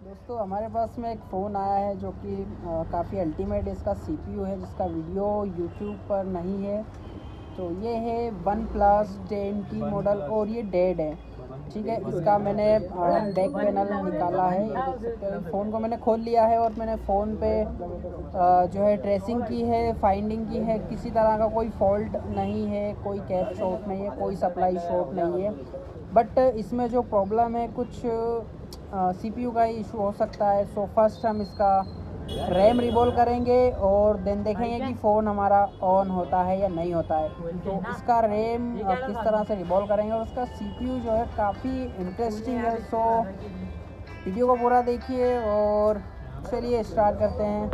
दोस्तों हमारे पास में एक फ़ोन आया है जो कि काफ़ी अल्टीमेट इसका सीपीयू है, जिसका वीडियो यूट्यूब पर नहीं है। तो ये है वन प्लस 10T मॉडल और ये डेड है। ठीक है, इसका मैंने बैक पैनल निकाला है, ये देख सकते हैं। फ़ोन को मैंने खोल लिया है और मैंने फ़ोन पे जो है ट्रेसिंग की है, फाइंडिंग की है। किसी तरह का कोई फॉल्ट नहीं है, कोई कैप शॉर्ट नहीं है, कोई सप्लाई शॉर्ट नहीं है। बट इसमें जो प्रॉब्लम है, कुछ सीपीयू का इशू हो सकता है। सो फर्स्ट हम इसका रैम रिवॉल्व करेंगे और देन देखेंगे कि फ़ोन हमारा ऑन होता है या नहीं होता है। तो इसका रैम किस तरह से रिवॉल्व करेंगे और उसका सीपीयू जो है काफ़ी इंटरेस्टिंग है। सो वीडियो को पूरा देखिए और चलिए स्टार्ट करते हैं।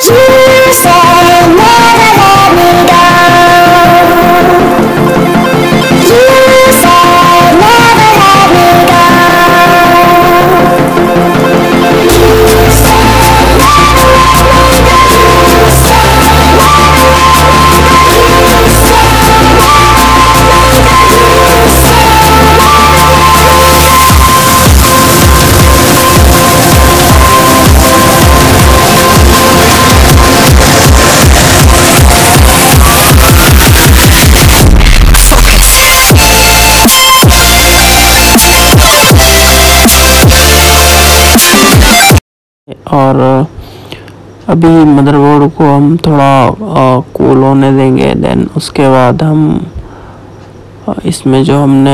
और अभी मदरबोर्ड को हम थोड़ा कूल होने देंगे। देन उसके बाद हम इसमें जो हमने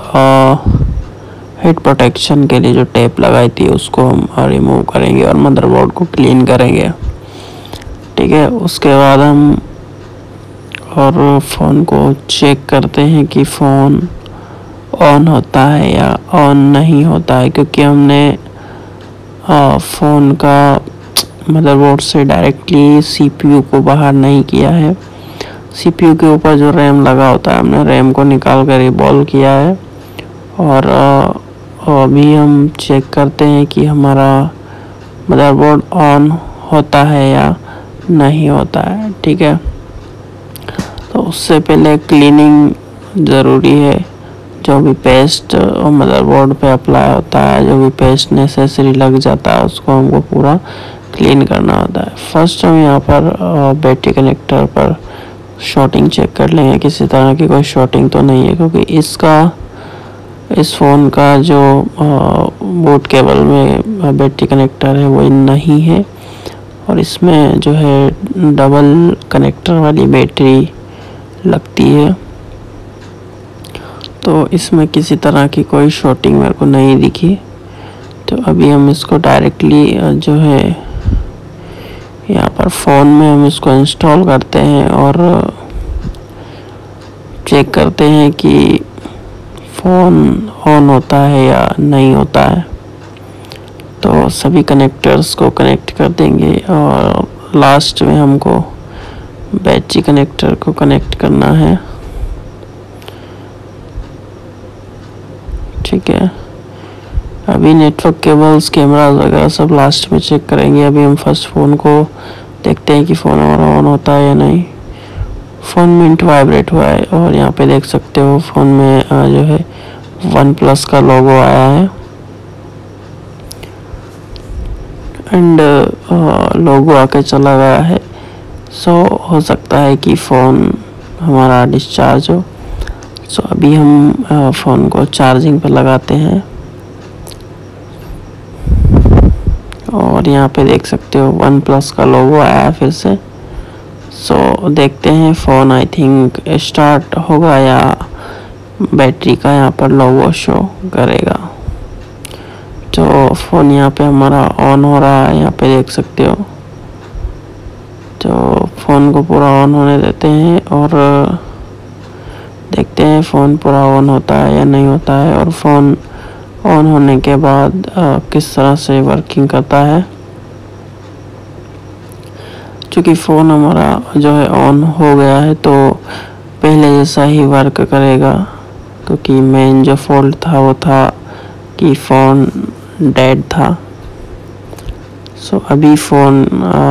हीट प्रोटेक्शन के लिए जो टेप लगाई थी उसको हम रिमूव करेंगे और मदरबोर्ड को क्लीन करेंगे। ठीक है, उसके बाद हम और फ़ोन को चेक करते हैं कि फ़ोन ऑन होता है या ऑन नहीं होता है, क्योंकि हमने फ़ोन का मदरबोर्ड से डायरेक्टली सीपीयू को बाहर नहीं किया है। सीपीयू के ऊपर जो रैम लगा होता है हमने रैम को निकाल कर रिबॉल्व किया है। और अभी हम चेक करते हैं कि हमारा मदरबोर्ड ऑन होता है या नहीं होता है। ठीक है, तो उससे पहले क्लीनिंग ज़रूरी है। जो भी पेस्ट मदरबोर्ड पे अप्लाई होता है, जो भी पेस्ट नेसेसरी लग जाता है, उसको हमको पूरा क्लीन करना होता है। फर्स्ट हम यहाँ पर बैटरी कनेक्टर पर शॉर्टिंग चेक कर लेंगे, किसी तरह की कोई शॉर्टिंग तो नहीं है, क्योंकि इस फ़ोन का जो बोट केबल में बैटरी कनेक्टर है वो नहीं है, और इसमें जो है डबल कनेक्टर वाली बैटरी लगती है। तो इसमें किसी तरह की कोई शॉर्टिंग मेरे को नहीं दिखी। तो अभी हम इसको डायरेक्टली जो है यहाँ पर फ़ोन में हम इसको इंस्टॉल करते हैं और चेक करते हैं कि फ़ोन ऑन होता है या नहीं होता है। तो सभी कनेक्टर्स को कनेक्ट कर देंगे और लास्ट में हमको बैटरी कनेक्टर को कनेक्ट करना है। ठीक है, अभी नेटवर्क केबल्स, कैमरा वगैरह सब लास्ट में चेक करेंगे। अभी हम फर्स्ट फ़ोन को देखते हैं कि फ़ोन हमारा ऑन होता है या नहीं। फ़ोन मिनट वाइब्रेट हुआ है और यहाँ पे देख सकते हो फ़ोन में जो है OnePlus का लोगो आया है एंड लोगो आके चला गया है। सो हो सकता है कि फ़ोन हमारा डिस्चार्ज हो। सो अभी हम फ़ोन को चार्जिंग पर लगाते हैं और यहाँ पे देख सकते हो OnePlus का लोगो आया है फिर से। सो देखते हैं फ़ोन आई थिंक स्टार्ट होगा या बैटरी का यहाँ पर लोगो शो करेगा। तो फ़ोन यहाँ पे हमारा ऑन हो रहा है, यहाँ पे देख सकते हो। तो फ़ोन को पूरा ऑन होने देते हैं और देखते हैं फ़ोन पूरा ऑन होता है या नहीं होता है, और फ़ोन ऑन होने के बाद किस तरह से वर्किंग करता है। क्योंकि फ़ोन हमारा जो है ऑन हो गया है तो पहले जैसा ही वर्क करेगा, क्योंकि मेन जो फॉल्ट था वो था कि फ़ोन डेड था। सो अभी फ़ोन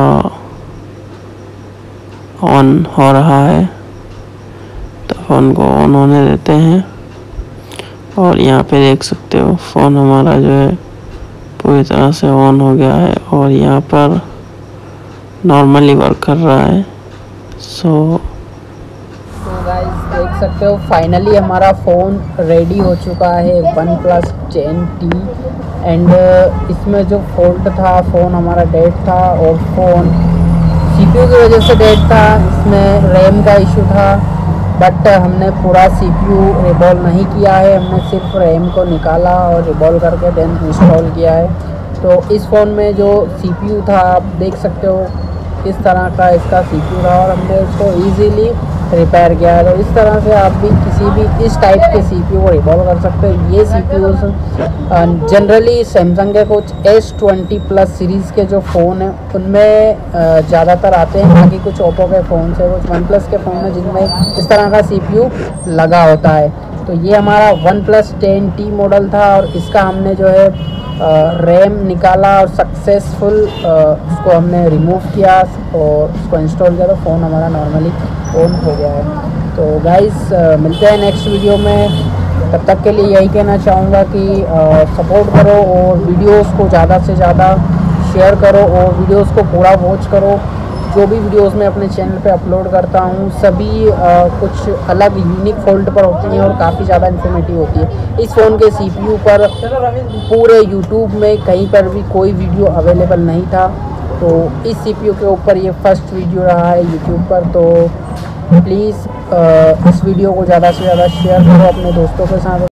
ऑन हो रहा है, तो फ़ोन को ऑन होने देते हैं और यहाँ पे देख सकते हो फ़ोन हमारा जो है पूरी तरह से ऑन हो गया है और यहाँ पर नॉर्मली वर्क कर रहा है। सो गाइस देख सकते हो फाइनली हमारा फ़ोन रेडी हो चुका है OnePlus 10T। एंड इसमें जो फॉल्ट था, फ़ोन हमारा डेड था और फ़ोन CPU की वजह से डेड था। इसमें रैम का इशू था, बट हमने पूरा CPU रिबॉल्व नहीं किया है, हमने सिर्फ रैम को निकाला और रिबॉल्व करके देन इंस्टॉल किया है। तो इस फ़ोन में जो CPU था आप देख सकते हो किस तरह का इसका CPU था, और हमने उसको ईज़िली रिपेयर किया है। तो इस तरह से आप भी किसी भी इस टाइप के CPU को रिकॉल कर सकते हैं। ये CPU जनरली सैमसंग के कुछ S20 प्लस सीरीज़ के जो फ़ोन हैं उनमें ज़्यादातर आते हैं, बाकी कुछ ओप्पो के फ़ोन से, कुछ वन प्लस के फ़ोन में जिनमें इस तरह का CPU लगा होता है। तो ये हमारा OnePlus 10T मॉडल था और इसका हमने जो है रैम निकाला और सक्सेसफुल उसको हमने रिमूव किया और उसको इंस्टॉल किया, तो फ़ोन हमारा नॉर्मली ऑन हो गया है। तो गाइस मिलते हैं नेक्स्ट वीडियो में। तब तक के लिए यही कहना चाहूँगा कि सपोर्ट करो और वीडियोस को ज़्यादा से ज़्यादा शेयर करो और वीडियोस को पूरा वॉच करो। जो भी वीडियोस मैं अपने चैनल पे अपलोड करता हूँ सभी कुछ अलग यूनिक फॉल्ट पर होती हैं और काफ़ी ज़्यादा इन्फॉर्मेटिव होती है। इस फ़ोन के CPU पर पूरे YouTube में कहीं पर भी कोई वीडियो अवेलेबल नहीं था, तो इस CPU के ऊपर ये फर्स्ट वीडियो रहा है YouTube पर। तो प्लीज़ इस वीडियो को ज़्यादा से ज़्यादा शेयर करो अपने दोस्तों के साथ।